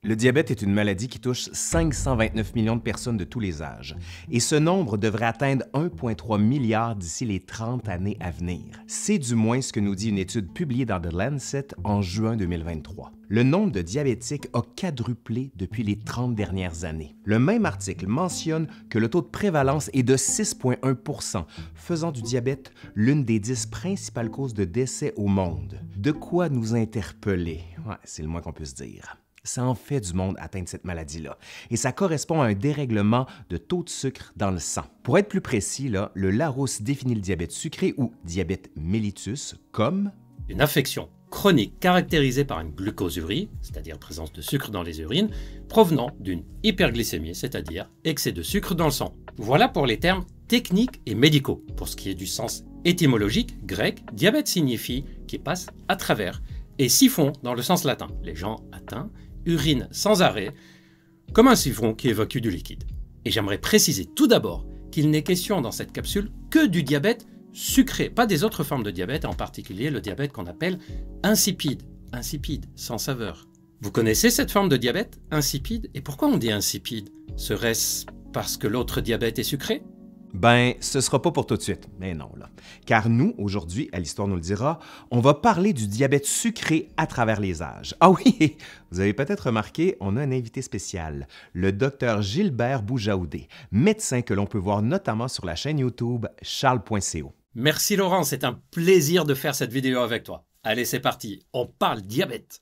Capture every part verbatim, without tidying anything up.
Le diabète est une maladie qui touche cinq cent vingt-neuf millions de personnes de tous les âges, et ce nombre devrait atteindre un virgule trois milliard d'ici les trente années à venir. C'est du moins ce que nous dit une étude publiée dans The Lancet en juin deux mille vingt-trois. Le nombre de diabétiques a quadruplé depuis les trente dernières années. Le même article mentionne que le taux de prévalence est de six virgule un pour cent, faisant du diabète l'une des dix principales causes de décès au monde. De quoi nous interpeller, ouais, c'est le moins qu'on puisse dire. Ça en fait du monde atteindre cette maladie-là. Et ça correspond à un dérèglement de taux de sucre dans le sang. Pour être plus précis, là, le Larousse définit le diabète sucré ou diabète mellitus comme une affection chronique caractérisée par une glucosurie, c'est-à-dire présence de sucre dans les urines, provenant d'une hyperglycémie, c'est-à-dire excès de sucre dans le sang. Voilà pour les termes techniques et médicaux. Pour ce qui est du sens étymologique, grec, diabète signifie qui passe à travers, et siphon dans le sens latin. Les gens atteints urine sans arrêt, comme un siphon qui évacue du liquide. Et j'aimerais préciser tout d'abord qu'il n'est question dans cette capsule que du diabète sucré, pas des autres formes de diabète, en particulier le diabète qu'on appelle insipide, insipide, sans saveur. Vous connaissez cette forme de diabète, insipide? Et pourquoi on dit insipide? Serait-ce parce que l'autre diabète est sucré? Ben, ce sera pas pour tout de suite, mais non, là. Car nous, aujourd'hui, à l'Histoire nous le dira, on va parler du diabète sucré à travers les âges. Ah oui, vous avez peut-être remarqué, on a un invité spécial, le docteur Gilbert Boujaoudé, médecin que l'on peut voir notamment sur la chaîne YouTube charles point co. Merci Laurent, c'est un plaisir de faire cette vidéo avec toi. Allez, c'est parti, on parle diabète.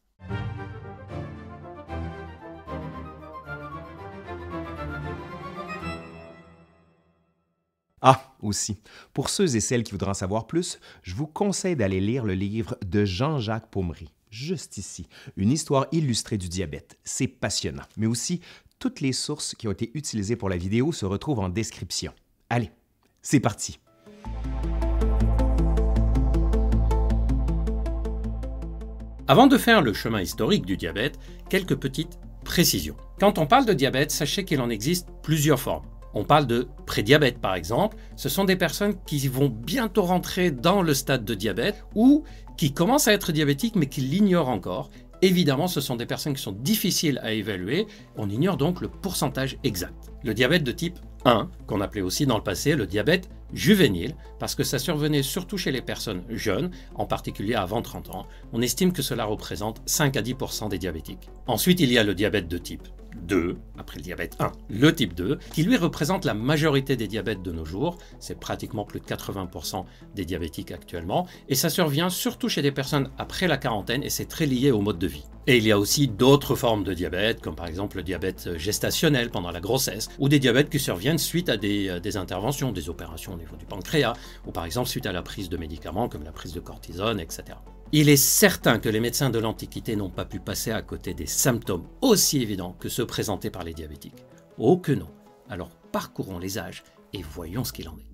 Ah, aussi, pour ceux et celles qui voudront en savoir plus, je vous conseille d'aller lire le livre de Jean-Jacques Paumery, juste ici, une histoire illustrée du diabète. C'est passionnant, mais aussi, toutes les sources qui ont été utilisées pour la vidéo se retrouvent en description. Allez, c'est parti! Avant de faire le chemin historique du diabète, quelques petites précisions. Quand on parle de diabète, sachez qu'il en existe plusieurs formes. On parle de prédiabète par exemple, ce sont des personnes qui vont bientôt rentrer dans le stade de diabète ou qui commencent à être diabétiques mais qui l'ignorent encore. Évidemment, ce sont des personnes qui sont difficiles à évaluer, on ignore donc le pourcentage exact. Le diabète de type un, qu'on appelait aussi dans le passé le diabète juvénile, parce que ça survenait surtout chez les personnes jeunes, en particulier avant trente ans, on estime que cela représente cinq à dix pour cent des diabétiques. Ensuite, il y a le diabète de type deux, après le diabète un, le type deux, qui lui représente la majorité des diabètes de nos jours, c'est pratiquement plus de quatre-vingts pour cent des diabétiques actuellement, et ça survient surtout chez des personnes après la quarantaine, et c'est très lié au mode de vie. Et il y a aussi d'autres formes de diabète, comme par exemple le diabète gestationnel pendant la grossesse, ou des diabètes qui surviennent suite à des, des interventions, des opérations au niveau du pancréas, ou par exemple suite à la prise de médicaments comme la prise de cortisone, et cetera. Il est certain que les médecins de l'Antiquité n'ont pas pu passer à côté des symptômes aussi évidents que ceux présentés par les diabétiques. Oh que non! Alors parcourons les âges et voyons ce qu'il en est.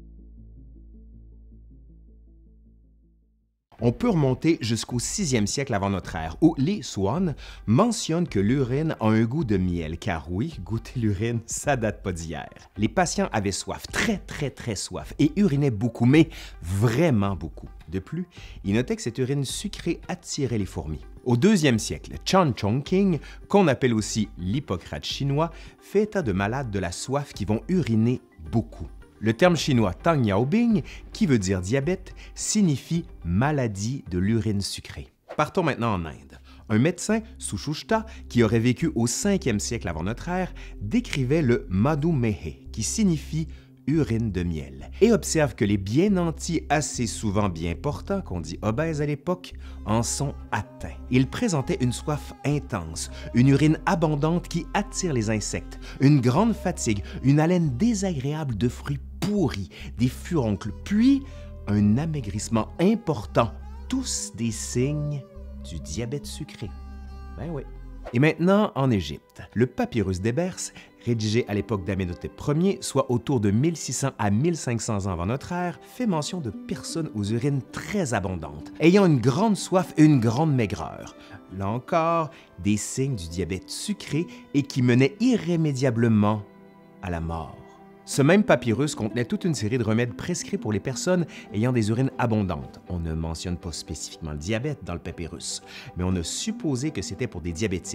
On peut remonter jusqu'au sixième siècle avant notre ère, où les Swan mentionnent que l'urine a un goût de miel, car oui, goûter l'urine, ça date pas d'hier. Les patients avaient soif, très très très soif, et urinaient beaucoup, mais vraiment beaucoup. De plus, ils notaient que cette urine sucrée attirait les fourmis. Au deuxième siècle, Chan Chongqing, qu'on appelle aussi l'Hippocrate chinois, fait état de malades de la soif qui vont uriner beaucoup. Le terme chinois Tang Yaobing, qui veut dire diabète, signifie maladie de l'urine sucrée. Partons maintenant en Inde. Un médecin, Sushruta, qui aurait vécu au cinquième siècle avant notre ère, décrivait le madhumeha, qui signifie urine de miel, et observe que les bien nantis assez souvent bien portants, qu'on dit obèses à l'époque, en sont atteints. Il présentait une soif intense, une urine abondante qui attire les insectes, une grande fatigue, une haleine désagréable de fruits pourris, des furoncles, puis un amaigrissement important, tous des signes du diabète sucré. Ben oui. Et maintenant, en Égypte, le papyrus d'Ébers, rédigé à l'époque d'Amenhotep Ier, soit autour de mille six cents à mille cinq cents ans avant notre ère, fait mention de personnes aux urines très abondantes, ayant une grande soif et une grande maigreur. Là encore, des signes du diabète sucré et qui menaient irrémédiablement à la mort. Ce même papyrus contenait toute une série de remèdes prescrits pour les personnes ayant des urines abondantes. On ne mentionne pas spécifiquement le diabète dans le papyrus, mais on a supposé que c'était pour des diabétiques.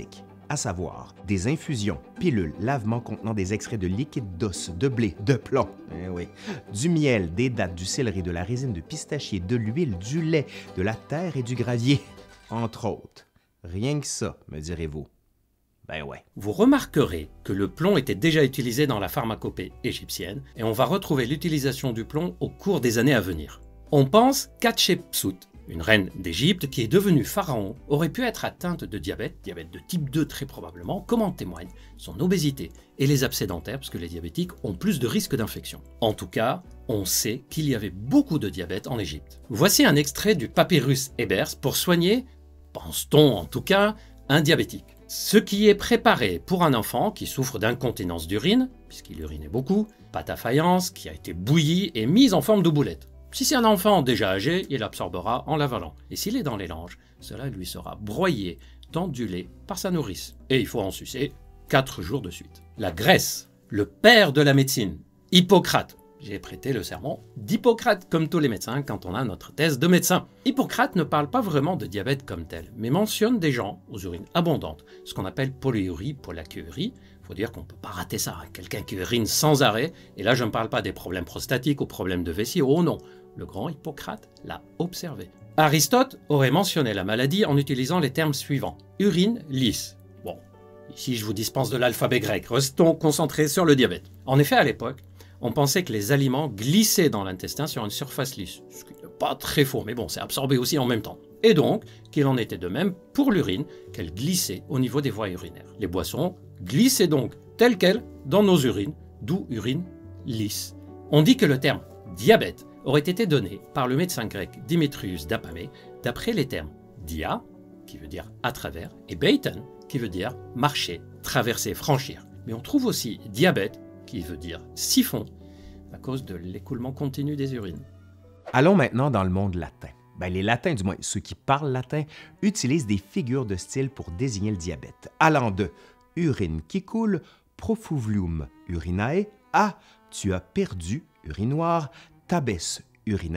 à savoir des infusions, pilules, lavements contenant des extraits de liquide d'os, de blé, de plomb, eh oui, du miel, des dattes, du céleri, de la résine de pistachier, de l'huile, du lait, de la terre et du gravier, entre autres. Rien que ça, me direz-vous. Ben ouais. Vous remarquerez que le plomb était déjà utilisé dans la pharmacopée égyptienne et on va retrouver l'utilisation du plomb au cours des années à venir. On pense qu'Hatchepsout, une reine d'Égypte qui est devenue pharaon, aurait pu être atteinte de diabète, diabète de type deux très probablement, comme en témoigne son obésité et les abcès dentaires, parce que les diabétiques ont plus de risques d'infection. En tout cas, on sait qu'il y avait beaucoup de diabète en Égypte. Voici un extrait du papyrus Ebers pour soigner, pense-t-on en tout cas, un diabétique. Ce qui est préparé pour un enfant qui souffre d'incontinence d'urine, puisqu'il urinait beaucoup, pâte à faïence qui a été bouillie et mise en forme de boulette. Si c'est un enfant déjà âgé, il absorbera en l'avalant. Et s'il est dans les langes, cela lui sera broyé dans du lait par sa nourrice. Et il faut en sucer quatre jours de suite. La Grèce, le père de la médecine, Hippocrate. J'ai prêté le serment d'Hippocrate, comme tous les médecins, quand on a notre thèse de médecin. Hippocrate ne parle pas vraiment de diabète comme tel, mais mentionne des gens aux urines abondantes, ce qu'on appelle polyurie, polacuririe. Il faut dire qu'on ne peut pas rater ça, quelqu'un qui urine sans arrêt. Et là, je ne parle pas des problèmes prostatiques ou problèmes de vessie, oh non, le grand Hippocrate l'a observé. Aristote aurait mentionné la maladie en utilisant les termes suivants. Urine lisse. Bon, ici je vous dispense de l'alphabet grec, restons concentrés sur le diabète. En effet, à l'époque, on pensait que les aliments glissaient dans l'intestin sur une surface lisse, ce qui n'est pas très faux, mais bon, c'est absorbé aussi en même temps. Et donc, qu'il en était de même pour l'urine, qu'elle glissait au niveau des voies urinaires. Les boissons glissaient donc telles quelles dans nos urines, d'où urine lisse. On dit que le terme diabète aurait été donné par le médecin grec Démétrius d'Apamée d'après les termes dia, qui veut dire à travers, et beiton, qui veut dire marcher, traverser, franchir. Mais on trouve aussi diabète, qui veut dire siphon, à cause de l'écoulement continu des urines. Allons maintenant dans le monde latin. Ben, les latins, du moins ceux qui parlent latin, utilisent des figures de style pour désigner le diabète, allant de « urine qui coule »,« profuvlum urinae » à « tu as perdu, urinoir »,« tabes urinalis »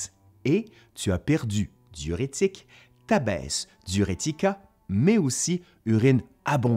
et « tu as perdu, diurétique »,« tabes diuretica », mais aussi « urine abondante »,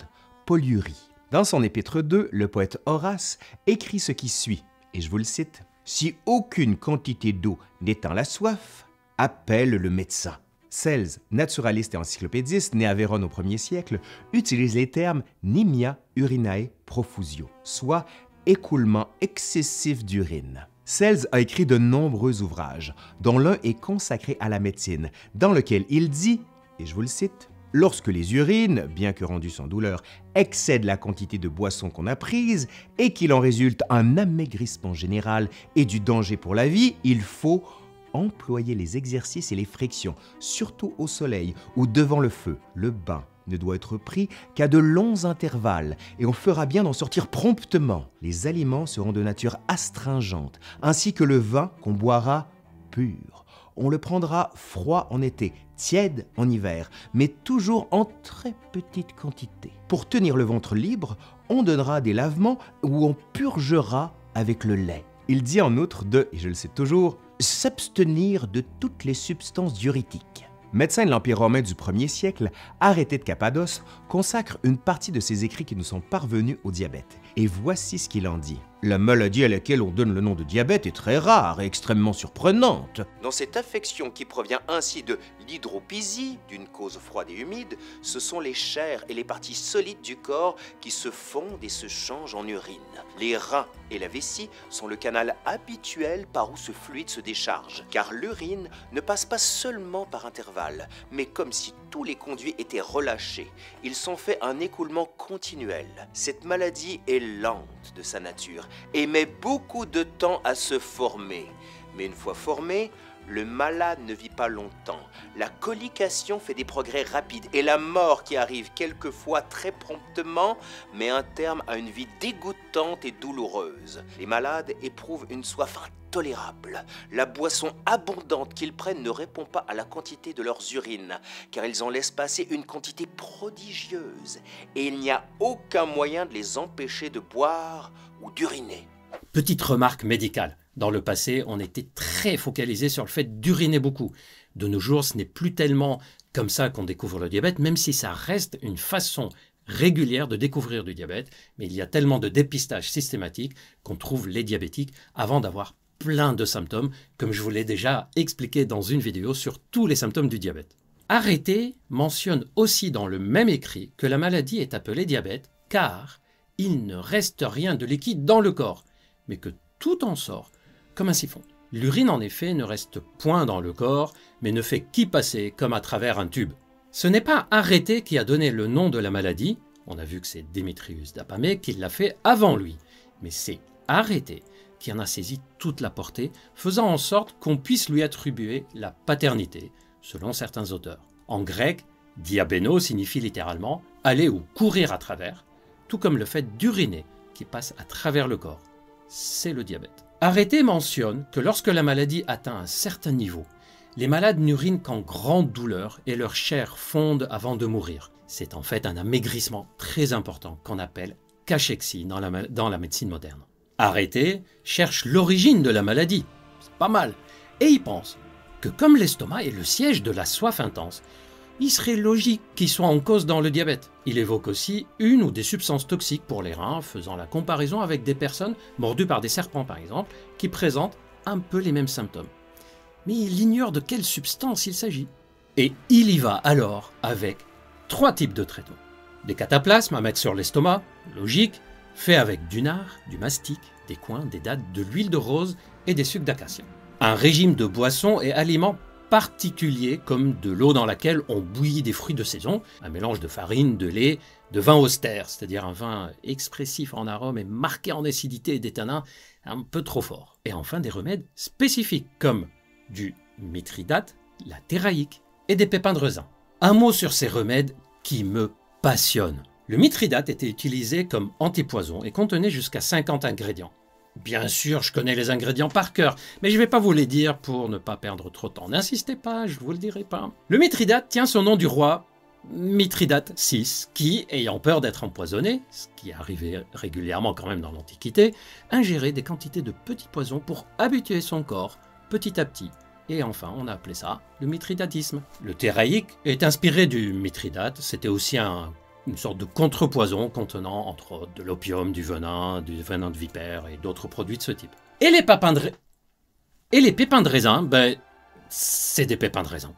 « polyurie ». Dans son épître deux, le poète Horace écrit ce qui suit, et je vous le cite. « Si aucune quantité d'eau n'étend la soif, appelle le médecin. » Cels, naturaliste et encyclopédiste, né à Vérone au premier siècle, utilise les termes nimia urinae profusio, soit écoulement excessif d'urine. Cels a écrit de nombreux ouvrages, dont l'un est consacré à la médecine, dans lequel il dit, et je vous le cite, « Lorsque les urines, bien que rendues sans douleur, excèdent la quantité de boisson qu'on a prise et qu'il en résulte un amaigrissement général et du danger pour la vie, il faut employer les exercices et les frictions, surtout au soleil ou devant le feu. Le bain ne doit être pris qu'à de longs intervalles et on fera bien d'en sortir promptement. Les aliments seront de nature astringente, ainsi que le vin qu'on boira pur. On le prendra froid en été, tiède en hiver, mais toujours en très petite quantité. Pour tenir le ventre libre, on donnera des lavements où on purgera avec le lait. Il dit en outre de, et je le cite toujours, s'abstenir de toutes les substances diurétiques. Médecin de l'Empire romain du premier siècle, Arrêté de Cappadoce consacre une partie de ses écrits qui nous sont parvenus au diabète. Et voici ce qu'il en dit. La maladie à laquelle on donne le nom de diabète est très rare et extrêmement surprenante. Dans cette affection qui provient ainsi de l'hydropysie, d'une cause froide et humide, ce sont les chairs et les parties solides du corps qui se fondent et se changent en urine. Les reins et la vessie sont le canal habituel par où ce fluide se décharge, car l'urine ne passe pas seulement par intervalles, mais comme si tous les conduits étaient relâchés. Ils sont faits un écoulement continuel. Cette maladie est lente de sa nature et met beaucoup de temps à se former. Mais une fois formée, le malade ne vit pas longtemps. La colication fait des progrès rapides et la mort qui arrive quelquefois très promptement met un terme à une vie dégoûtante et douloureuse. Les malades éprouvent une soif intolérable. La boisson abondante qu'ils prennent ne répond pas à la quantité de leurs urines, car ils en laissent passer une quantité prodigieuse et il n'y a aucun moyen de les empêcher de boire ou d'uriner. Petite remarque médicale. Dans le passé, on était très focalisé sur le fait d'uriner beaucoup. De nos jours, ce n'est plus tellement comme ça qu'on découvre le diabète, même si ça reste une façon régulière de découvrir du diabète, mais il y a tellement de dépistage systématique qu'on trouve les diabétiques avant d'avoir plein de symptômes, comme je vous l'ai déjà expliqué dans une vidéo sur tous les symptômes du diabète. Arrêté mentionne aussi dans le même écrit que la maladie est appelée diabète car il ne reste rien de liquide dans le corps, mais que tout en sort comme un siphon. L'urine en effet ne reste point dans le corps, mais ne fait qu'y passer comme à travers un tube. Ce n'est pas Arrêté qui a donné le nom de la maladie, on a vu que c'est Démétrius d'Apamée qui l'a fait avant lui, mais c'est Arrêté qui en a saisi toute la portée, faisant en sorte qu'on puisse lui attribuer la paternité, selon certains auteurs. En grec, diabéno signifie littéralement « aller ou courir à travers », tout comme le fait d'uriner qui passe à travers le corps. C'est le diabète. Arrêté mentionne que lorsque la maladie atteint un certain niveau, les malades n'urinent qu'en grande douleur et leur chair fonde avant de mourir. C'est en fait un amaigrissement très important qu'on appelle cachexie dans la, dans la médecine moderne. Arrêté cherche l'origine de la maladie, c'est pas mal, et il pense que comme l'estomac est le siège de la soif intense, il serait logique qu'il soit en cause dans le diabète. Il évoque aussi une ou des substances toxiques pour les reins, faisant la comparaison avec des personnes mordues par des serpents par exemple, qui présentent un peu les mêmes symptômes. Mais il ignore de quelle substance il s'agit. Et il y va alors avec trois types de traitements. Des cataplasmes à mettre sur l'estomac, logique, fait avec du nard, du mastic, des coings, des dattes, de l'huile de rose et des sucs d'acacia. Un régime de boissons et aliments particuliers comme de l'eau dans laquelle on bouillit des fruits de saison, un mélange de farine, de lait, de vin austère, c'est-à-dire un vin expressif en arôme et marqué en acidité et des tanins un peu trop forts. Et enfin des remèdes spécifiques comme du mithridate, la théraïque et des pépins de raisin. Un mot sur ces remèdes qui me passionnent. Le mithridate était utilisé comme antipoison et contenait jusqu'à cinquante ingrédients. Bien sûr, je connais les ingrédients par cœur, mais je ne vais pas vous les dire pour ne pas perdre trop de temps. N'insistez pas, je ne vous le dirai pas. Le mithridate tient son nom du roi Mithridate six, qui, ayant peur d'être empoisonné, ce qui arrivait régulièrement quand même dans l'Antiquité, ingérait des quantités de petits poisons pour habituer son corps petit à petit. Et enfin, on a appelé ça le mithridatisme. Le théraïque est inspiré du mithridate, c'était aussi un une sorte de contrepoison contenant entre autres de l'opium, du venin, du venin de vipère et d'autres produits de ce type. Et les pépins de, et les pépins de raisin, ben, c'est des pépins de raisin.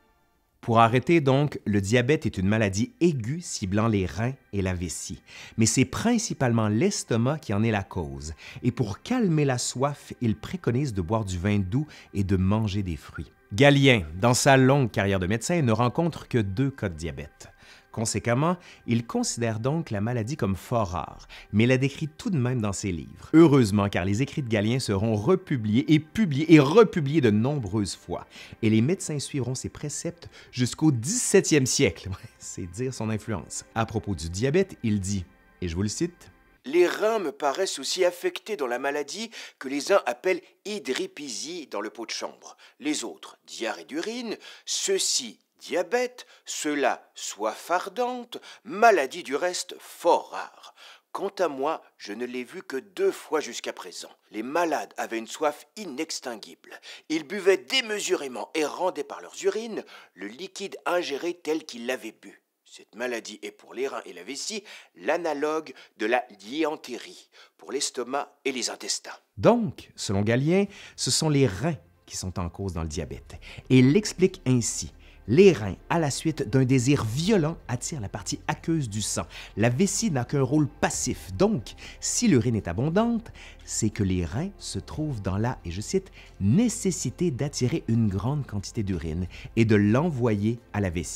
Pour Arrêté, donc, le diabète est une maladie aiguë ciblant les reins et la vessie. Mais c'est principalement l'estomac qui en est la cause. Et pour calmer la soif, il préconise de boire du vin doux et de manger des fruits. Galien, dans sa longue carrière de médecin, ne rencontre que deux cas de diabète. Conséquemment, il considère donc la maladie comme fort rare, mais la décrit tout de même dans ses livres. Heureusement, car les écrits de Galien seront republiés et publiés et republiés de nombreuses fois, et les médecins suivront ses préceptes jusqu'au dix-septième siècle. C'est dire son influence. À propos du diabète, il dit, et je vous le cite, « Les reins me paraissent aussi affectés dans la maladie que les uns appellent hydripisie dans le pot de chambre, les autres diarrhée d'urine, ceux-ci diabète, ceux-là soif ardente, maladie du reste fort rare. Quant à moi, je ne l'ai vu que deux fois jusqu'à présent. Les malades avaient une soif inextinguible. Ils buvaient démesurément et rendaient par leurs urines le liquide ingéré tel qu'ils l'avaient bu. Cette maladie est pour les reins et la vessie l'analogue de la diantérie, pour l'estomac et les intestins. » Donc, selon Galien, ce sont les reins qui sont en cause dans le diabète. Et il l'explique ainsi. Les reins, à la suite d'un désir violent, attirent la partie aqueuse du sang. La vessie n'a qu'un rôle passif. Donc, si l'urine est abondante, c'est que les reins se trouvent dans la, et je cite, « nécessité d'attirer une grande quantité d'urine et de l'envoyer à la vessie. »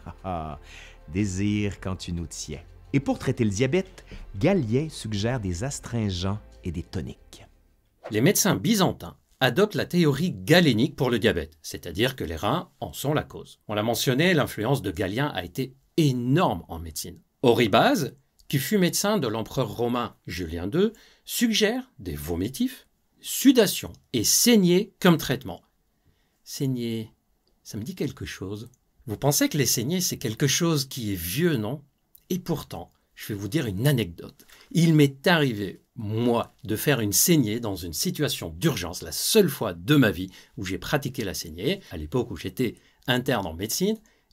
Désir quand tu nous tiens. Et pour traiter le diabète, Galien suggère des astringents et des toniques. Les médecins byzantins adopte la théorie galénique pour le diabète, c'est-à-dire que les reins en sont la cause. On l'a mentionné, l'influence de Galien a été énorme en médecine. Oribase, qui fut médecin de l'empereur romain Julien deux, suggère des vomitifs, sudation et saignée comme traitement. Saignée, ça me dit quelque chose. Vous pensez que les saignées, c'est quelque chose qui est vieux, non? Et pourtant, je vais vous dire une anecdote. Il m'est arrivé, moi, de faire une saignée dans une situation d'urgence, la seule fois de ma vie où j'ai pratiqué la saignée, à l'époque où j'étais interne en médecine,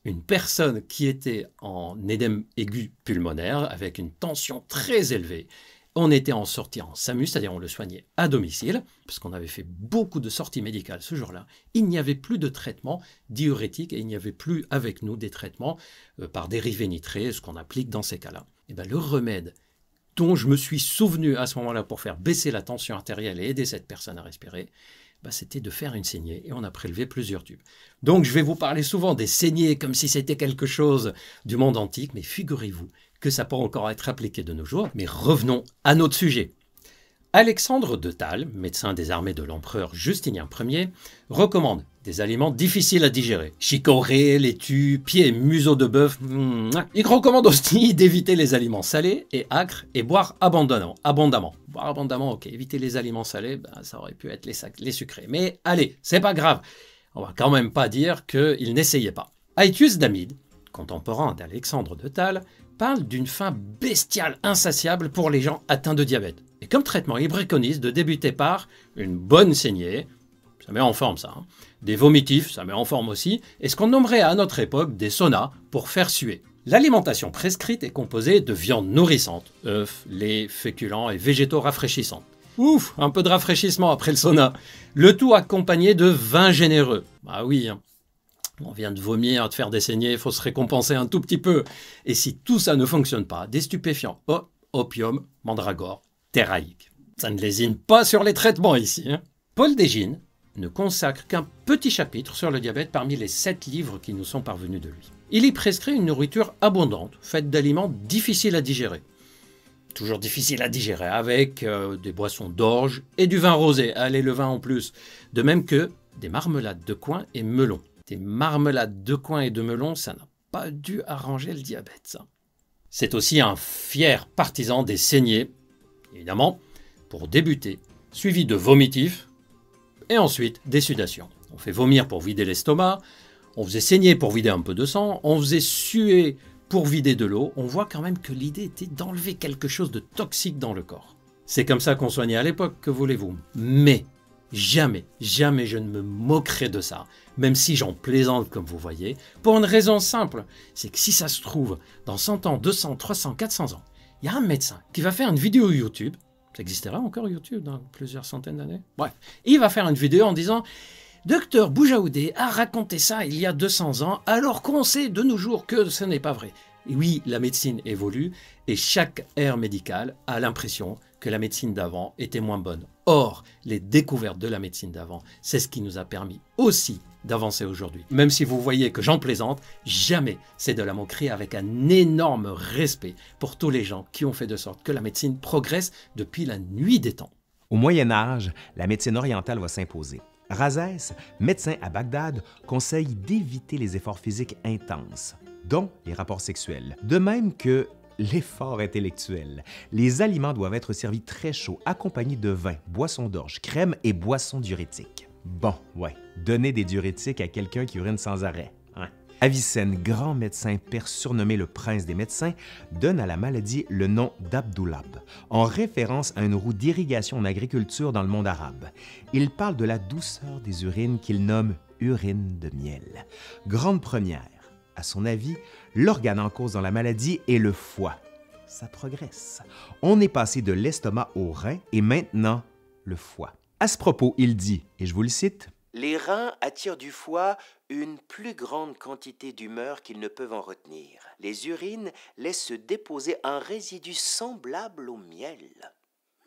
une personne qui était en édème aigu pulmonaire avec une tension très élevée. On était en sortie en SAMU, c'est-à-dire on le soignait à domicile, parce qu'on avait fait beaucoup de sorties médicales ce jour-là. Il n'y avait plus de traitement diurétique et il n'y avait plus avec nous des traitements euh, par dérivés nitrés, ce qu'on applique dans ces cas-là. Et bien, le remède dont je me suis souvenu à ce moment-là pour faire baisser la tension artérielle et aider cette personne à respirer, ben, c'était de faire une saignée et on a prélevé plusieurs tubes. Donc je vais vous parler souvent des saignées comme si c'était quelque chose du monde antique, mais figurez-vous que ça peut encore être appliqué de nos jours. Mais revenons à notre sujet. Alexandre de Thal, médecin des armées de l'empereur Justinien Ier, recommande des aliments difficiles à digérer. Chicorée, laitue, pieds et museau de bœuf. Il recommande aussi d'éviter les aliments salés et acres et boire abondamment. abondamment. Boire abondamment, ok. Éviter les aliments salés, ben, ça aurait pu être les, les sucrés. Mais allez, c'est pas grave. On va quand même pas dire qu'il n'essayait pas. Aetius Damide, contemporain d'Alexandre de Thal, parle d'une faim bestiale insatiable pour les gens atteints de diabète. Et comme traitement, il préconise de débuter par une bonne saignée, ça met en forme ça, hein, des vomitifs, ça met en forme aussi, et ce qu'on nommerait à notre époque des saunas pour faire suer. L'alimentation prescrite est composée de viande nourrissante, œufs, lait, féculents et végétaux rafraîchissants. Ouf, un peu de rafraîchissement après le sauna. Le tout accompagné de vin généreux. Ah oui, hein. On vient de vomir, de faire des saignées, il faut se récompenser un tout petit peu. Et si tout ça ne fonctionne pas, des stupéfiants, oh, opium, mandragore, terraïque. Ça ne lésine pas sur les traitements ici. Hein. Paul Dégine ne consacre qu'un petit chapitre sur le diabète parmi les sept livres qui nous sont parvenus de lui. Il y prescrit une nourriture abondante, faite d'aliments difficiles à digérer. Toujours difficile à digérer, avec euh, des boissons d'orge et du vin rosé. Allez, le vin en plus. De même que des marmelades de coin et melon. Des marmelades de coin et de melon, ça n'a pas dû arranger le diabète, ça. C'est aussi un fier partisan des saignées, évidemment, pour débuter, suivi de vomitifs, et ensuite des sudations. On fait vomir pour vider l'estomac, on faisait saigner pour vider un peu de sang, on faisait suer pour vider de l'eau. On voit quand même que l'idée était d'enlever quelque chose de toxique dans le corps. C'est comme ça qu'on soignait à l'époque, que voulez-vous. Mais jamais, jamais je ne me moquerai de ça, même si j'en plaisante comme vous voyez, pour une raison simple, c'est que si ça se trouve, dans cent ans, deux cents, trois cents, quatre cents ans, il y a un médecin qui va faire une vidéo YouTube, ça existera encore YouTube dans plusieurs centaines d'années, bref, il va faire une vidéo en disant « Docteur Boujaoudé a raconté ça il y a deux cents ans, alors qu'on sait de nos jours que ce n'est pas vrai. » Oui, la médecine évolue et chaque ère médicale a l'impression que la médecine d'avant était moins bonne. Or, les découvertes de la médecine d'avant, c'est ce qui nous a permis aussi d'avancer aujourd'hui. Même si vous voyez que j'en plaisante, jamais c'est de la moquerie, avec un énorme respect pour tous les gens qui ont fait de sorte que la médecine progresse depuis la nuit des temps. Au Moyen Âge, la médecine orientale va s'imposer. Rhazès, médecin à Bagdad, conseille d'éviter les efforts physiques intenses, dont les rapports sexuels. De même que l'effort intellectuel. Les aliments doivent être servis très chauds, accompagnés de vin, boissons d'orge, crème et boissons diurétiques. Bon, ouais, donner des diurétiques à quelqu'un qui urine sans arrêt. Hein? Avicenne, grand médecin perse surnommé le prince des médecins, donne à la maladie le nom d'Abdoulab, en référence à une roue d'irrigation en agriculture dans le monde arabe. Il parle de la douceur des urines qu'il nomme urine de miel. Grande première. À son avis, l'organe en cause dans la maladie est le foie. Ça progresse. On est passé de l'estomac au rein et maintenant le foie. À ce propos, il dit, et je vous le cite, « Les reins attirent du foie une plus grande quantité d'humeur qu'ils ne peuvent en retenir. Les urines laissent se déposer un résidu semblable au miel. Hmm. »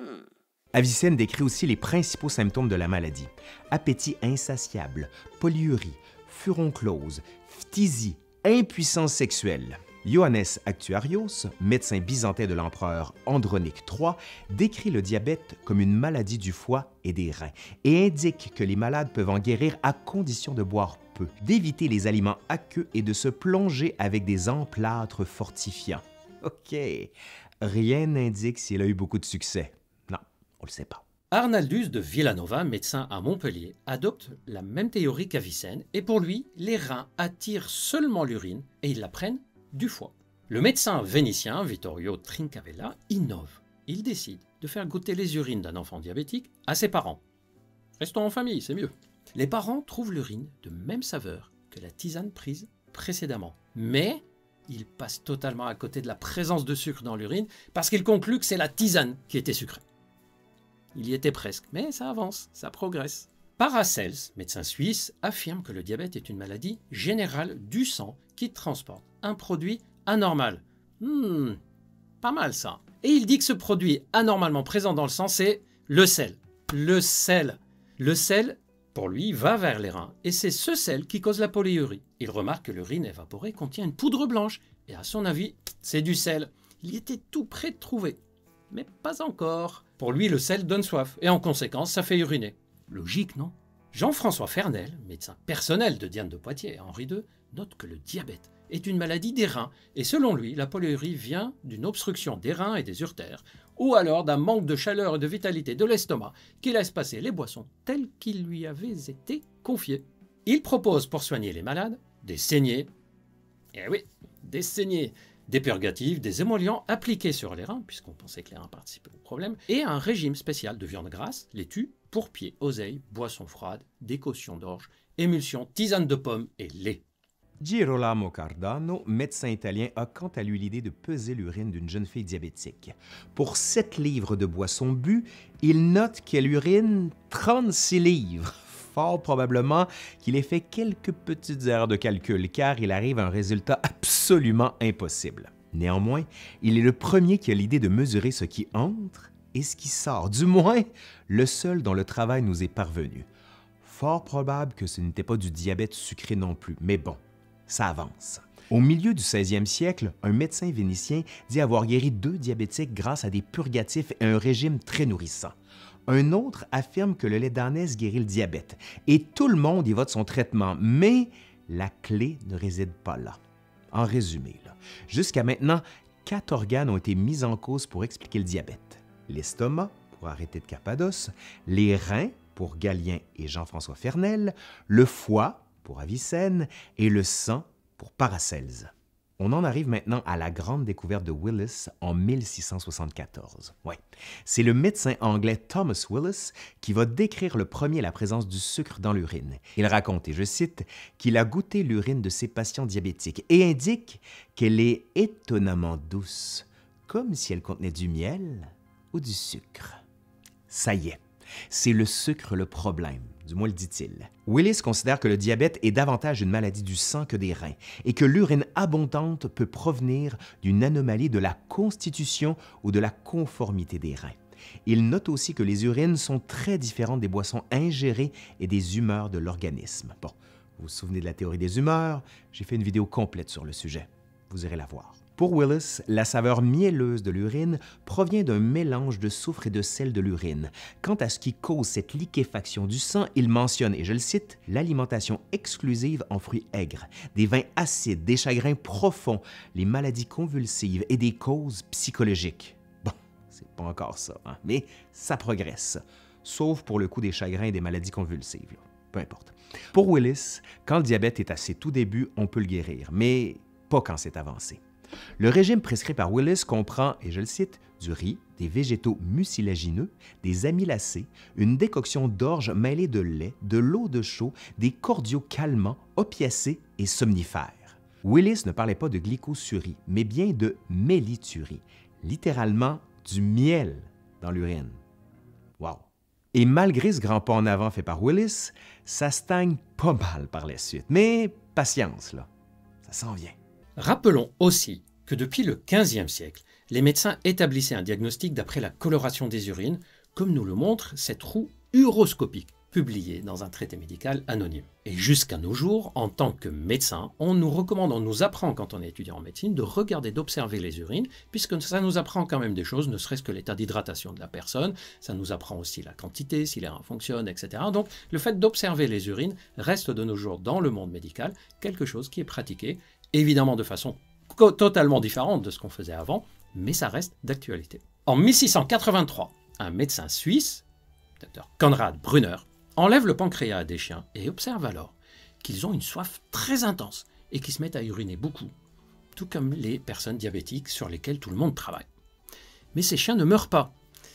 Avicenne décrit aussi les principaux symptômes de la maladie. Appétit insatiable, polyurie, furonclose, phtisie, impuissance sexuelle. Ioannes Actuarios, médecin byzantin de l'empereur Andronique trois, décrit le diabète comme une maladie du foie et des reins et indique que les malades peuvent en guérir à condition de boire peu, d'éviter les aliments aqueux et de se plonger avec des emplâtres fortifiants. OK, rien n'indique s'il a eu beaucoup de succès. Non, on le sait pas. Arnaldus de Villanova, médecin à Montpellier, adopte la même théorie qu'Avicenne et pour lui, les reins attirent seulement l'urine et ils la prennent du foie. Le médecin vénitien Vittorio Trincavella innove. Il décide de faire goûter les urines d'un enfant diabétique à ses parents. Restons en famille, c'est mieux. Les parents trouvent l'urine de même saveur que la tisane prise précédemment. Mais il passe totalement à côté de la présence de sucre dans l'urine parce qu'il conclut que c'est la tisane qui était sucrée. Il y était presque, mais ça avance, ça progresse. Paracels, médecin suisse, affirme que le diabète est une maladie générale du sang qui transporte un produit anormal. Hmm, pas mal ça. Et il dit que ce produit anormalement présent dans le sang, c'est le sel. Le sel. Le sel, pour lui, va vers les reins. Et c'est ce sel qui cause la polyurie. Il remarque que l'urine évaporée contient une poudre blanche. Et à son avis, c'est du sel. Il était tout près de trouver. Mais pas encore. Pour lui, le sel donne soif. Et en conséquence, ça fait uriner. Logique, non? Jean-François Fernel, médecin personnel de Diane de Poitiers et Henri deux, note que le diabète est une maladie des reins. Et selon lui, la polyurie vient d'une obstruction des reins et des uretères, ou alors d'un manque de chaleur et de vitalité de l'estomac qui laisse passer les boissons telles qu'ils lui avaient été confiées. Il propose pour soigner les malades des saignées, eh oui, des saignées, des purgatifs, des émollients appliqués sur les reins, puisqu'on pensait que les reins participaient au problème, et un régime spécial de viande grasse, laitue, pourpier, oseille, boissons froides, décoction d'orge, émulsion, tisane de pommes et lait. Girolamo Cardano, médecin italien, a quant à lui l'idée de peser l'urine d'une jeune fille diabétique. Pour sept livres de boissons bues, il note qu'elle urine trente-six livres. Fort probablement qu'il ait fait quelques petites erreurs de calcul, car il arrive à un résultat absolument impossible. Néanmoins, il est le premier qui a l'idée de mesurer ce qui entre et ce qui sort, du moins le seul dont le travail nous est parvenu. Fort probable que ce n'était pas du diabète sucré non plus, mais bon, ça avance. Au milieu du seizième siècle, un médecin vénitien dit avoir guéri deux diabétiques grâce à des purgatifs et un régime très nourrissant. Un autre affirme que le lait d'ânesse guérit le diabète, et tout le monde y va de son traitement, mais la clé ne réside pas là. En résumé, jusqu'à maintenant, quatre organes ont été mis en cause pour expliquer le diabète. L'estomac, pour Arrêté de Cappadoce, les reins, pour Galien et Jean-François Fernel, le foie, pour Avicenne, et le sang, pour Paracels. On en arrive maintenant à la grande découverte de Willis en mille six cent soixante-quatorze. Ouais. C'est le médecin anglais Thomas Willis qui va décrire le premier la présence du sucre dans l'urine. Il raconte, et je cite, qu'il a goûté l'urine de ses patients diabétiques et indique qu'elle est étonnamment douce, comme si elle contenait du miel ou du sucre. Ça y est, c'est le sucre le problème, du moins le dit-il. Willis considère que le diabète est davantage une maladie du sang que des reins et que l'urine abondante peut provenir d'une anomalie de la constitution ou de la conformité des reins. Il note aussi que les urines sont très différentes des boissons ingérées et des humeurs de l'organisme. Bon, vous vous souvenez de la théorie des humeurs? J'ai fait une vidéo complète sur le sujet. Vous irez la voir. Pour Willis, la saveur mielleuse de l'urine provient d'un mélange de soufre et de sel de l'urine. Quant à ce qui cause cette liquéfaction du sang, il mentionne, et je le cite, l'alimentation exclusive en fruits aigres, des vins acides, des chagrins profonds, les maladies convulsives et des causes psychologiques. Bon, c'est pas encore ça, hein? Mais ça progresse, sauf pour le coup des chagrins et des maladies convulsives, là. Peu importe. Pour Willis, quand le diabète est à ses tout débuts, on peut le guérir, mais pas quand c'est avancé. Le régime prescrit par Willis comprend, et je le cite, du riz, des végétaux mucilagineux, des amylacées, une décoction d'orge mêlée de lait, de l'eau de chaux, des cordiaux calmants, opiacés et somnifères. Willis ne parlait pas de glycosurie, mais bien de méliturie, littéralement du miel dans l'urine. Wow! Et malgré ce grand pas en avant fait par Willis, ça stagne pas mal par la suite. Mais patience, là, ça s'en vient. Rappelons aussi que depuis le quinzième siècle, les médecins établissaient un diagnostic d'après la coloration des urines, comme nous le montre cette roue uroscopique, publiée dans un traité médical anonyme. Et jusqu'à nos jours, en tant que médecin, on nous recommande, on nous apprend quand on est étudiant en médecine, de regarder, d'observer les urines, puisque ça nous apprend quand même des choses, ne serait-ce que l'état d'hydratation de la personne, ça nous apprend aussi la quantité, si les reins fonctionnent, et cetera. Donc le fait d'observer les urines reste de nos jours dans le monde médical quelque chose qui est pratiqué, évidemment de façon totalement différente de ce qu'on faisait avant, mais ça reste d'actualité. En mille six cent quatre-vingt-trois, un médecin suisse, docteur Konrad Brunner, enlève le pancréas à des chiens et observe alors qu'ils ont une soif très intense et qu'ils se mettent à uriner beaucoup, tout comme les personnes diabétiques sur lesquelles tout le monde travaille. Mais ces chiens ne meurent pas,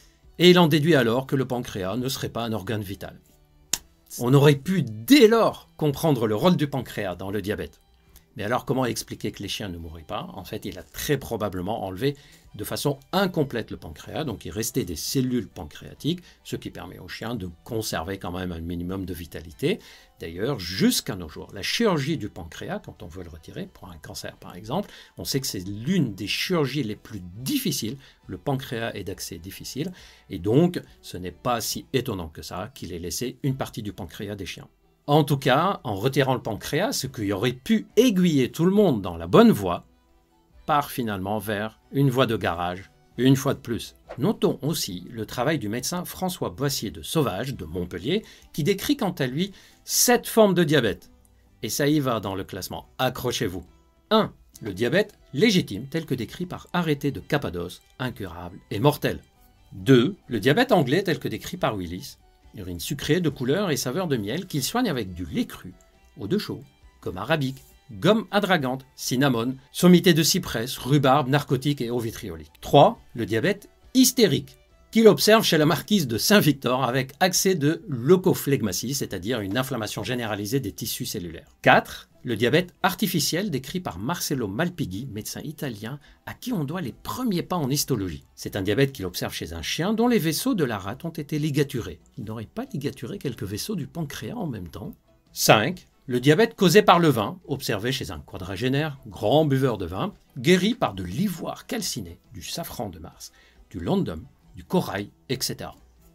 et il en déduit alors que le pancréas ne serait pas un organe vital. On aurait pu dès lors comprendre le rôle du pancréas dans le diabète. Mais alors comment expliquer que les chiens ne mourraient pas? En fait, il a très probablement enlevé de façon incomplète le pancréas, donc il restait des cellules pancréatiques, ce qui permet aux chiens de conserver quand même un minimum de vitalité. D'ailleurs, jusqu'à nos jours, la chirurgie du pancréas, quand on veut le retirer, pour un cancer par exemple, on sait que c'est l'une des chirurgies les plus difficiles. Le pancréas est d'accès difficile, et donc ce n'est pas si étonnant que ça qu'il ait laissé une partie du pancréas des chiens. En tout cas, en retirant le pancréas, ce qui aurait pu aiguiller tout le monde dans la bonne voie, part finalement vers une voie de garage, une fois de plus. Notons aussi le travail du médecin François Boissier de Sauvage, de Montpellier, qui décrit quant à lui sept formes de diabète. Et ça y va dans le classement, accrochez-vous. un. Le diabète légitime, tel que décrit par Arrêté de Cappadoce, incurable et mortel. deux. Le diabète anglais, tel que décrit par Willis, urine sucrée de couleur et saveur de miel qu'il soigne avec du lait cru, eau de chaux, gomme arabique, gomme adragante, cinnamone, sommité de cyprès, rhubarbe, narcotique et eau vitriolique. trois. Le diabète hystérique, qu'il observe chez la marquise de Saint-Victor avec accès de leucophlegmatie, c'est-à-dire une inflammation généralisée des tissus cellulaires. quatre. Le diabète artificiel décrit par Marcello Malpighi, médecin italien, à qui on doit les premiers pas en histologie. C'est un diabète qu'il observe chez un chien dont les vaisseaux de la rate ont été ligaturés. Il n'aurait pas ligaturé quelques vaisseaux du pancréas en même temps. cinq. Le diabète causé par le vin, observé chez un quadragénaire, grand buveur de vin, guéri par de l'ivoire calciné, du safran de Mars, du londum, du corail, et cetera.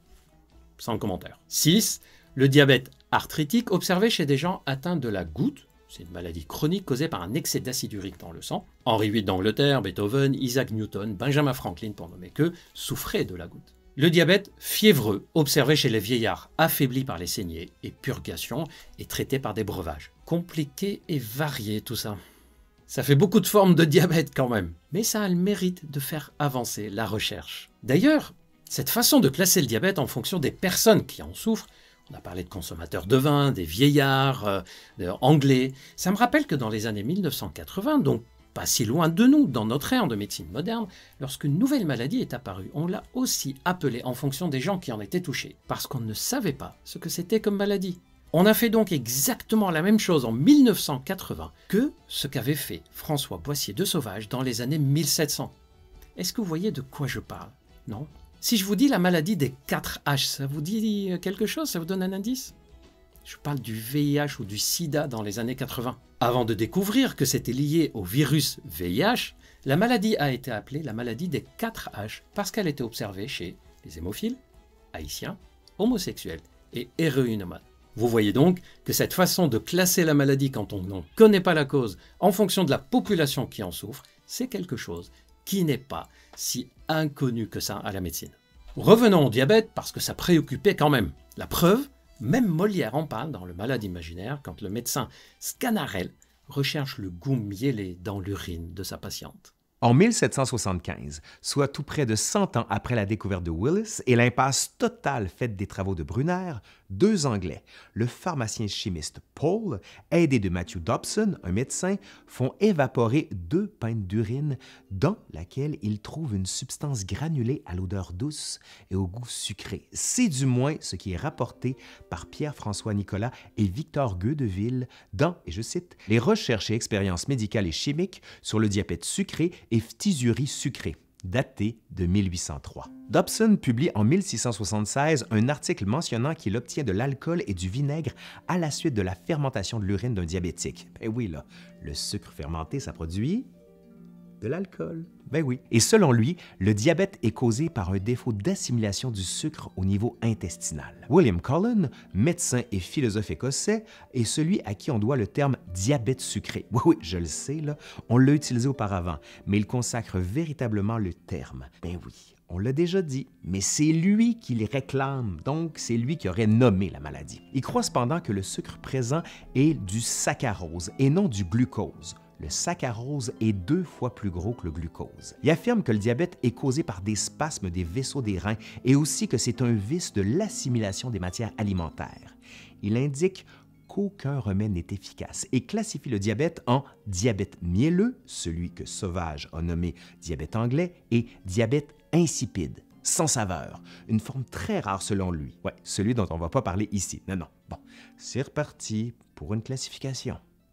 Sans commentaire. six. Le diabète arthritique observé chez des gens atteints de la goutte. C'est une maladie chronique causée par un excès d'acide urique dans le sang. Henri huit d'Angleterre, Beethoven, Isaac Newton, Benjamin Franklin, pour nommer que, souffraient de la goutte. Le diabète fiévreux, observé chez les vieillards affaiblis par les saignées et purgations et traités par des breuvages. Compliqué et varié tout ça. Ça fait beaucoup de formes de diabète quand même, mais ça a le mérite de faire avancer la recherche. D'ailleurs, cette façon de classer le diabète en fonction des personnes qui en souffrent, on a parlé de consommateurs de vin, des vieillards, euh, de anglais. Ça me rappelle que dans les années mille neuf cent quatre-vingts, donc pas si loin de nous, dans notre ère de médecine moderne, lorsqu'une nouvelle maladie est apparue, on l'a aussi appelée en fonction des gens qui en étaient touchés, parce qu'on ne savait pas ce que c'était comme maladie. On a fait donc exactement la même chose en mille neuf cent quatre-vingts que ce qu'avait fait François Boissier de Sauvage dans les années mille sept cents. Est-ce que vous voyez de quoi je parle? Non? Si je vous dis la maladie des quatre H, ça vous dit quelque chose? Ça vous donne un indice? Je parle du V I H ou du sida dans les années quatre-vingts. Avant de découvrir que c'était lié au virus V I H, la maladie a été appelée la maladie des quatre H parce qu'elle était observée chez les hémophiles, haïtiens, homosexuels et héroïnomanes. Vous voyez donc que cette façon de classer la maladie quand on n'en connaît pas la cause en fonction de la population qui en souffre, c'est quelque chose qui n'est pas si inconnu que ça à la médecine. Revenons au diabète parce que ça préoccupait quand même. La preuve, même Molière en parle dans Le Malade imaginaire quand le médecin Sganarelle recherche le goût mielé dans l'urine de sa patiente. En mille sept cent soixante-quinze, soit tout près de cent ans après la découverte de Willis et l'impasse totale faite des travaux de Brunner, deux Anglais, le pharmacien chimiste Paul, aidé de Matthew Dobson, un médecin, font évaporer deux pintes d'urine dans laquelle ils trouvent une substance granulée à l'odeur douce et au goût sucré. C'est du moins ce qui est rapporté par Pierre-François Nicolas et Victor Gueudeville dans, et je cite, « Les recherches et expériences médicales et chimiques sur le diabète sucré et phtisiorie sucrée », daté de mille huit cent trois. Dobson publie en mille six cent soixante-seize un article mentionnant qu'il obtient de l'alcool et du vinaigre à la suite de la fermentation de l'urine d'un diabétique. Ben oui, là, le sucre fermenté, ça produit de l'alcool. Ben oui. Et selon lui, le diabète est causé par un défaut d'assimilation du sucre au niveau intestinal. William Cullen, médecin et philosophe écossais, est celui à qui on doit le terme diabète sucré. Oui, oui, je le sais, là, on l'a utilisé auparavant, mais il consacre véritablement le terme. Ben oui, on l'a déjà dit, mais c'est lui qui le réclame, donc c'est lui qui aurait nommé la maladie. Il croit cependant que le sucre présent est du saccharose et non du glucose. Le saccharose est deux fois plus gros que le glucose. Il affirme que le diabète est causé par des spasmes des vaisseaux des reins et aussi que c'est un vice de l'assimilation des matières alimentaires. Il indique qu'aucun remède n'est efficace et classifie le diabète en diabète mielleux, celui que Sauvage a nommé diabète anglais, et diabète insipide, sans saveur, une forme très rare selon lui. Ouais, celui dont on ne va pas parler ici. Non, non. Bon, c'est reparti pour une classification.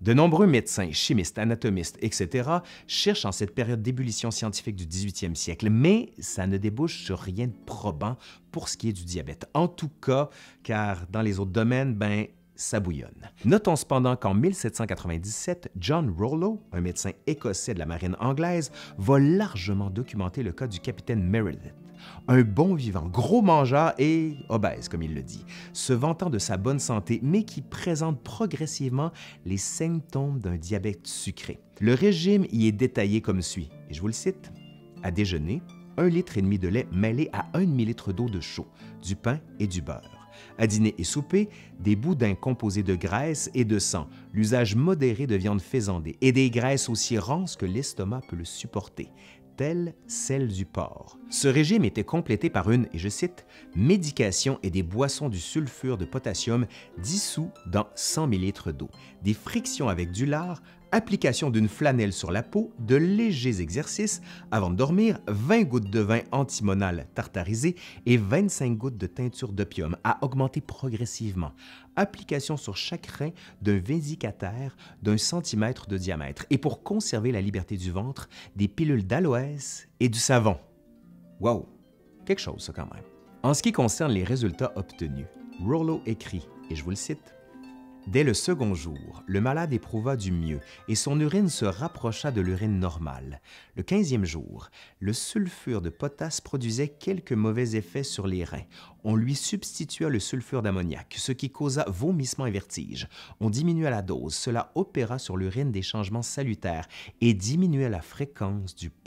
De nombreux médecins, chimistes, anatomistes, et cetera cherchent en cette période d'ébullition scientifique du dix-huitième siècle, mais ça ne débouche sur rien de probant pour ce qui est du diabète. En tout cas, car dans les autres domaines, ben, ça bouillonne. Notons cependant qu'en mille sept cent quatre-vingt-dix-sept, John Rollo, un médecin écossais de la marine anglaise, va largement documenter le cas du capitaine Meredith. Un bon vivant, gros mangeur et obèse, comme il le dit, se vantant de sa bonne santé, mais qui présente progressivement les symptômes d'un diabète sucré. Le régime y est détaillé comme suit, et je vous le cite. À déjeuner, un litre et demi de lait mêlé à un demi-litre d'eau de chaud, du pain et du beurre. À dîner et souper, des boudins composés de graisse et de sang, l'usage modéré de viande faisandée et des graisses aussi rances que l'estomac peut le supporter, telle celle du porc. Ce régime était complété par une, et je cite, « médication et des boissons du sulfure de potassium dissous dans cent millilitres d'eau, des frictions avec du lard, application d'une flanelle sur la peau, de légers exercices, avant de dormir, vingt gouttes de vin antimonal tartarisé et vingt-cinq gouttes de teinture d'opium à augmenter progressivement, application sur chaque rein d'un vésicataire d'un centimètre de diamètre et pour conserver la liberté du ventre, des pilules d'aloès et du savon. » Wow! Quelque chose, ça, quand même. En ce qui concerne les résultats obtenus, Rollo écrit, et je vous le cite, « Dès le second jour, le malade éprouva du mieux et son urine se rapprocha de l'urine normale. Le quinzième jour, le sulfure de potasse produisait quelques mauvais effets sur les reins. On lui substitua le sulfure d'ammoniac, ce qui causa vomissement et vertige. On diminua la dose, cela opéra sur l'urine des changements salutaires et diminua la fréquence du pouls. »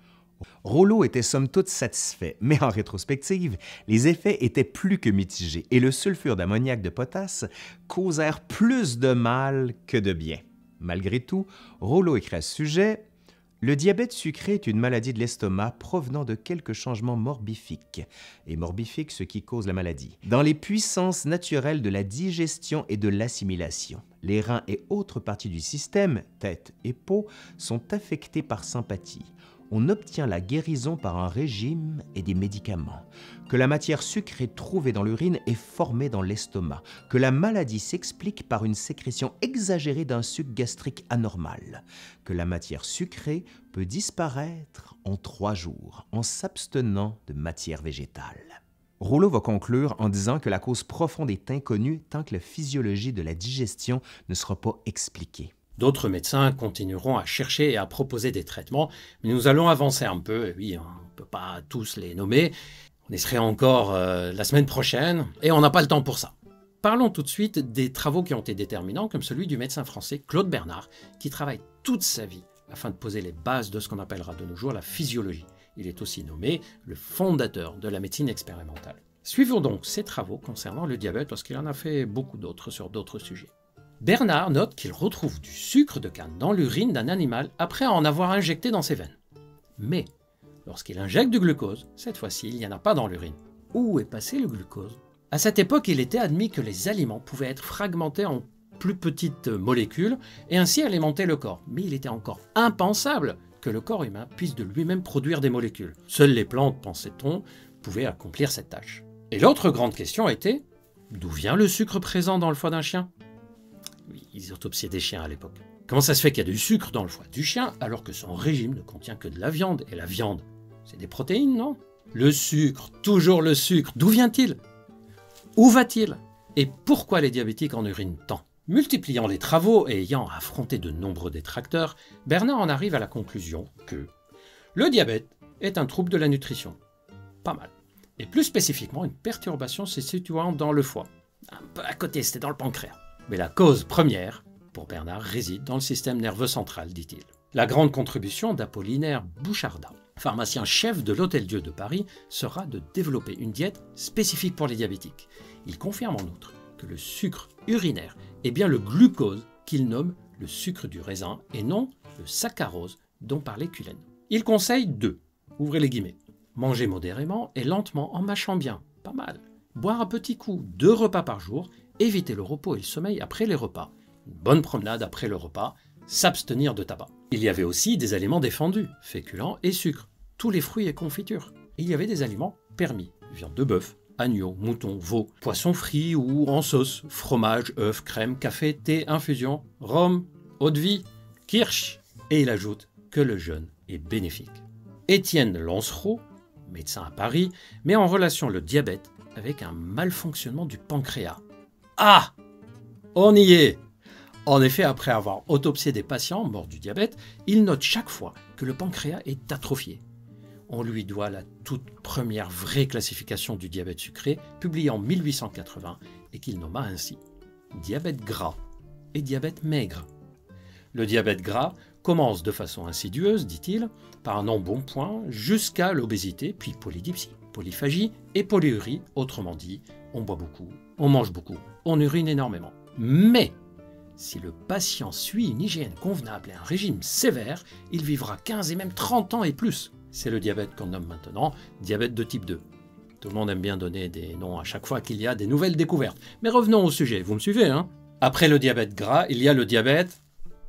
Rollo était somme toute satisfait, mais en rétrospective, les effets étaient plus que mitigés et le sulfure d'ammoniac de potasse causèrent plus de mal que de bien. Malgré tout, Rollo écrit à ce sujet « Le diabète sucré est une maladie de l'estomac provenant de quelques changements morbifiques, et morbifiques ce qui cause la maladie, dans les puissances naturelles de la digestion et de l'assimilation. Les reins et autres parties du système, tête et peau, sont affectés par sympathie. On obtient la guérison par un régime et des médicaments, que la matière sucrée trouvée dans l'urine est formée dans l'estomac, que la maladie s'explique par une sécrétion exagérée d'un suc gastrique anormal, que la matière sucrée peut disparaître en trois jours en s'abstenant de matière végétale. » Rollo va conclure en disant que la cause profonde est inconnue tant que la physiologie de la digestion ne sera pas expliquée. D'autres médecins continueront à chercher et à proposer des traitements, mais nous allons avancer un peu. Oui, on ne peut pas tous les nommer. On y serait encore euh, la semaine prochaine, et on n'a pas le temps pour ça. Parlons tout de suite des travaux qui ont été déterminants, comme celui du médecin français Claude Bernard, qui travaille toute sa vie afin de poser les bases de ce qu'on appellera de nos jours la physiologie. Il est aussi nommé le fondateur de la médecine expérimentale. Suivons donc ses travaux concernant le diabète, parce qu'il en a fait beaucoup d'autres sur d'autres sujets. Bernard note qu'il retrouve du sucre de canne dans l'urine d'un animal après en avoir injecté dans ses veines. Mais lorsqu'il injecte du glucose, cette fois-ci, il n'y en a pas dans l'urine. Où est passé le glucose? À cette époque, il était admis que les aliments pouvaient être fragmentés en plus petites molécules et ainsi alimenter le corps. Mais il était encore impensable que le corps humain puisse de lui-même produire des molécules. Seules les plantes, pensait-on, pouvaient accomplir cette tâche. Et l'autre grande question était, d'où vient le sucre présent dans le foie d'un chien? Oui, ils autopsiaient des chiens à l'époque. Comment ça se fait qu'il y a du sucre dans le foie du chien alors que son régime ne contient que de la viande? Et la viande, c'est des protéines, non? Le sucre, toujours le sucre, d'où vient-il? Où va-t-il? Et pourquoi les diabétiques en urinent tant? Multipliant les travaux et ayant affronté de nombreux détracteurs, Bernard en arrive à la conclusion que le diabète est un trouble de la nutrition. Pas mal. Et plus spécifiquement, une perturbation se situant dans le foie. Un peu à côté, c'était dans le pancréas. Mais la cause première, pour Bernard, réside dans le système nerveux central, dit-il. La grande contribution d'Apollinaire Bouchardin, pharmacien chef de l'Hôtel-Dieu de Paris, sera de développer une diète spécifique pour les diabétiques. Il confirme en outre que le sucre urinaire est bien le glucose qu'il nomme le sucre du raisin et non le saccharose dont parlait Cullen. Il conseille de, ouvrez les guillemets, manger modérément et lentement en mâchant bien, pas mal. Boire à petits coups, deux repas par jour, éviter le repos et le sommeil après les repas, une bonne promenade après le repas, s'abstenir de tabac. Il y avait aussi des aliments défendus, féculents et sucres, tous les fruits et confitures. Il y avait des aliments permis, viande de bœuf, agneau, mouton, veau, poisson frit ou en sauce, fromage, œufs, crème, café, thé, infusion, rhum, eau de vie, kirsch. Et il ajoute que le jeûne est bénéfique. Étienne Lancereau, médecin à Paris, met en relation le diabète avec un malfonctionnement du pancréas. Ah! On y est! En effet, après avoir autopsié des patients morts du diabète, il note chaque fois que le pancréas est atrophié. On lui doit la toute première vraie classification du diabète sucré, publiée en mille huit cent quatre-vingts, et qu'il nomma ainsi diabète gras et diabète maigre. Le diabète gras commence de façon insidieuse, dit-il, par un embonpoint jusqu'à l'obésité, puis polydipsie, polyphagie et polyurie, autrement dit, on boit beaucoup, on mange beaucoup, on urine énormément. Mais si le patient suit une hygiène convenable et un régime sévère, il vivra quinze et même trente ans et plus. C'est le diabète qu'on nomme maintenant diabète de type deux. Tout le monde aime bien donner des noms à chaque fois qu'il y a des nouvelles découvertes. Mais revenons au sujet, vous me suivez, hein? Après le diabète gras, il y a le diabète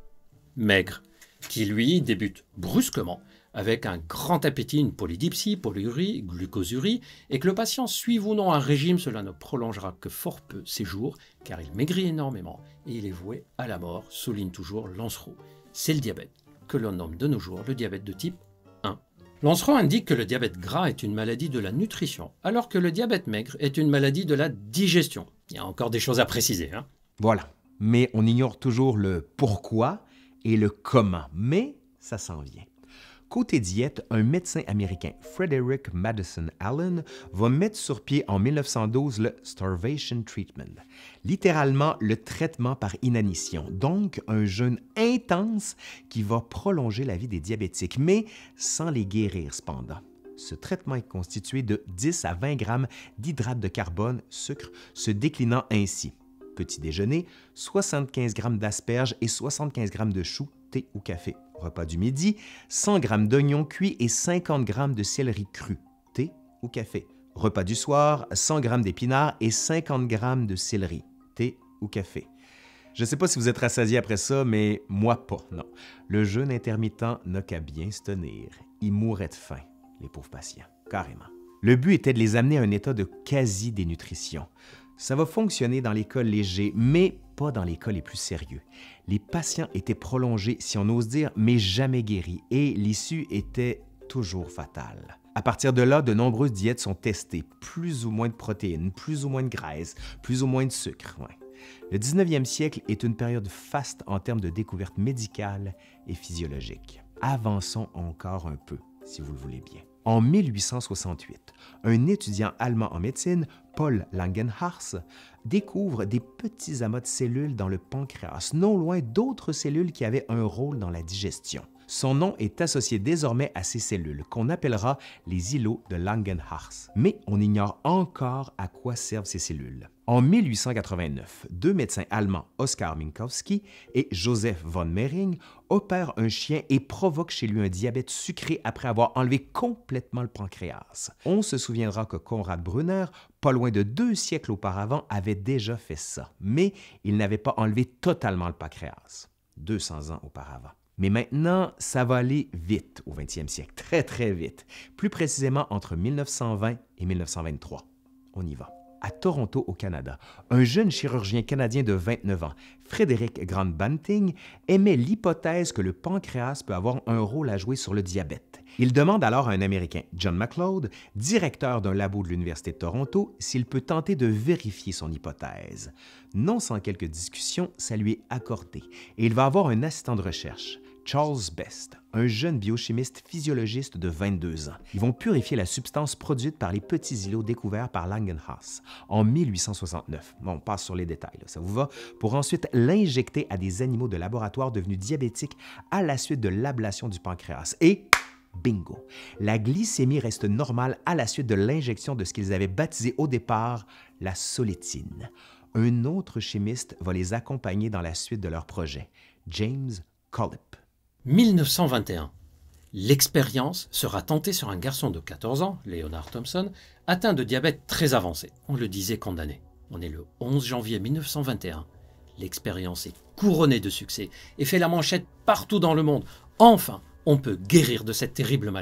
maigre, qui lui débute brusquement avec un grand appétit, une polydipsie, polyurie, glucosurie, et que le patient suive ou non un régime, cela ne prolongera que fort peu ses jours, car il maigrit énormément et il est voué à la mort, souligne toujours Lancereau. C'est le diabète que l'on nomme de nos jours le diabète de type un. Lancereau indique que le diabète gras est une maladie de la nutrition, alors que le diabète maigre est une maladie de la digestion. Il y a encore des choses à préciser, hein? Voilà, mais on ignore toujours le pourquoi et le comment, mais ça s'en vient. Côté diète, un médecin américain, Frederick Madison Allen, va mettre sur pied en mille neuf cent douze le Starvation Treatment, littéralement le traitement par inanition, donc un jeûne intense qui va prolonger la vie des diabétiques, mais sans les guérir cependant. Ce traitement est constitué de dix à vingt grammes d'hydrate de carbone, sucre, se déclinant ainsi. Petit déjeuner, soixante-quinze grammes d'asperges et soixante-quinze grammes de choux, thé ou café. Repas du midi, cent grammes d'oignons cuits et cinquante grammes de céleri cru, thé ou café. Repas du soir, cent grammes d'épinards et cinquante grammes de céleri, thé ou café. Je ne sais pas si vous êtes rassasié après ça, mais moi pas, non. Le jeûne intermittent n'a qu'à bien se tenir. Ils mourraient de faim, les pauvres patients, carrément. Le but était de les amener à un état de quasi-dénutrition. Ça va fonctionner dans les cas légers, mais pas dans les cas les plus sérieux. Les patients étaient prolongés, si on ose dire, mais jamais guéris, et l'issue était toujours fatale. À partir de là, de nombreuses diètes sont testées, plus ou moins de protéines, plus ou moins de graisse, plus ou moins de sucre. Ouais. Le dix-neuvième siècle est une période faste en termes de découvertes médicales et physiologiques. Avançons encore un peu, si vous le voulez bien. En mille huit cent soixante-huit, un étudiant allemand en médecine, Paul Langenhans, découvre des petits amas de cellules dans le pancréas, non loin d'autres cellules qui avaient un rôle dans la digestion. Son nom est associé désormais à ces cellules, qu'on appellera les îlots de Langenhans. Mais on ignore encore à quoi servent ces cellules. En mille huit cent quatre-vingt-neuf, deux médecins allemands, Oskar Minkowski et Joseph von Mehring, opèrent un chien et provoquent chez lui un diabète sucré après avoir enlevé complètement le pancréas. On se souviendra que Konrad Brunner, pas loin de deux siècles auparavant, avait déjà fait ça, mais il n'avait pas enlevé totalement le pancréas, deux cents ans auparavant. Mais maintenant, ça va aller vite au vingtième siècle, très très vite, plus précisément entre mille neuf cent vingt et mille neuf cent vingt-trois. On y va. À Toronto, au Canada, un jeune chirurgien canadien de vingt-neuf ans, Frédéric Grant-Banting, émet l'hypothèse que le pancréas peut avoir un rôle à jouer sur le diabète. Il demande alors à un Américain, John McLeod, directeur d'un labo de l'Université de Toronto, s'il peut tenter de vérifier son hypothèse. Non sans quelques discussions, ça lui est accordé et il va avoir un assistant de recherche, Charles Best, un jeune biochimiste physiologiste de vingt-deux ans. Ils vont purifier la substance produite par les petits îlots découverts par Langenhans en mille huit cent soixante-neuf. Bon, on passe sur les détails, là, ça vous va? Pour ensuite l'injecter à des animaux de laboratoire devenus diabétiques à la suite de l'ablation du pancréas. Et bingo! La glycémie reste normale à la suite de l'injection de ce qu'ils avaient baptisé au départ la solétine. Un autre chimiste va les accompagner dans la suite de leur projet, James Collip. mille neuf cent vingt et un. L'expérience sera tentée sur un garçon de quatorze ans, Leonard Thompson, atteint de diabète très avancé. On le disait condamné. On est le onze janvier mille neuf cent vingt et un. L'expérience est couronnée de succès et fait la manchette partout dans le monde. Enfin, on peut guérir de cette terrible maladie.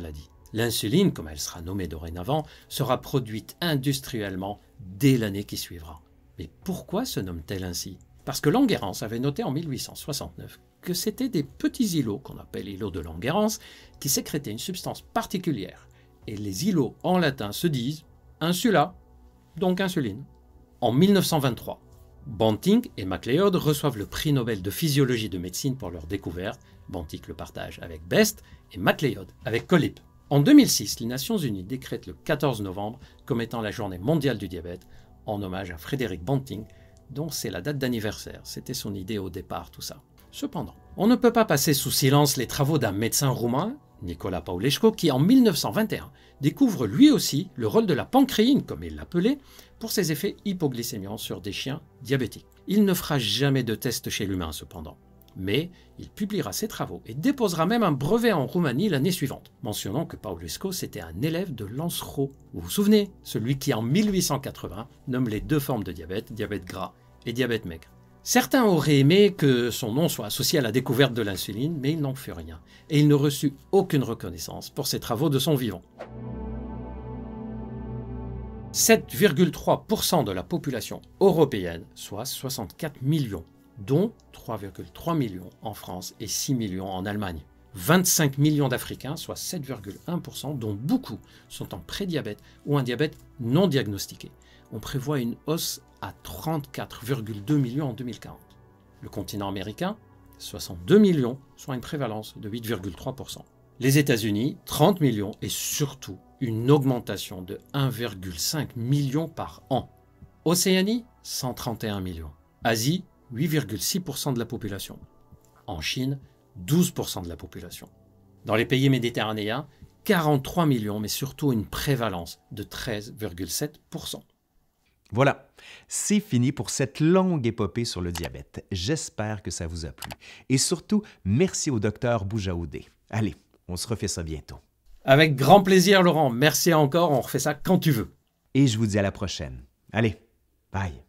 L'insuline, comme elle sera nommée dorénavant, sera produite industriellement dès l'année qui suivra. Mais pourquoi se nomme-t-elle ainsi? Parce que Langerhans avait noté en mille huit cent soixante-neuf que c'était des petits îlots, qu'on appelle îlots de Langerhans, qui sécrétaient une substance particulière. Et les îlots en latin se disent insula, donc insuline. En mille neuf cent vingt-trois, Banting et MacLeod reçoivent le prix Nobel de physiologie de médecine pour leur découverte. Banting le partage avec Best et MacLeod avec Collip. En deux mille six, les Nations Unies décrètent le quatorze novembre comme étant la journée mondiale du diabète, en hommage à Frédéric Banting, dont c'est la date d'anniversaire. C'était son idée au départ, tout ça. Cependant, on ne peut pas passer sous silence les travaux d'un médecin roumain, Nicola Paulescu, qui en mille neuf cent vingt et un découvre lui aussi le rôle de la pancréine, comme il l'appelait, pour ses effets hypoglycémiants sur des chiens diabétiques. Il ne fera jamais de test chez l'humain cependant, mais il publiera ses travaux et déposera même un brevet en Roumanie l'année suivante, mentionnant que Paulescu c'était un élève de Lancerot. Vous vous souvenez, celui qui en mille huit cent quatre-vingts nomme les deux formes de diabète, diabète gras et diabète maigre. Certains auraient aimé que son nom soit associé à la découverte de l'insuline, mais il n'en fut rien, et il ne reçut aucune reconnaissance pour ses travaux de son vivant. sept virgule trois pour cent de la population européenne, soit soixante-quatre millions, dont trois virgule trois millions en France et six millions en Allemagne. vingt-cinq millions d'Africains, soit sept virgule un pour cent, dont beaucoup sont en prédiabète ou un diabète non diagnostiqué. On prévoit une hausse à trente-quatre virgule deux millions en deux mille quarante. Le continent américain, soixante-deux millions, soit une prévalence de huit virgule trois pour cent. Les États-Unis, trente millions et surtout une augmentation de un virgule cinq million par an. Océanie, cent trente et un millions. Asie, huit virgule six pour cent de la population. En Chine, douze pour cent de la population. Dans les pays méditerranéens, quarante-trois millions, mais surtout une prévalence de treize virgule sept pour cent. Voilà, c'est fini pour cette longue épopée sur le diabète. J'espère que ça vous a plu. Et surtout, merci au docteur Boujaoudé. Allez, on se refait ça bientôt. Avec grand plaisir, Laurent. Merci encore, on refait ça quand tu veux. Et je vous dis à la prochaine. Allez, bye.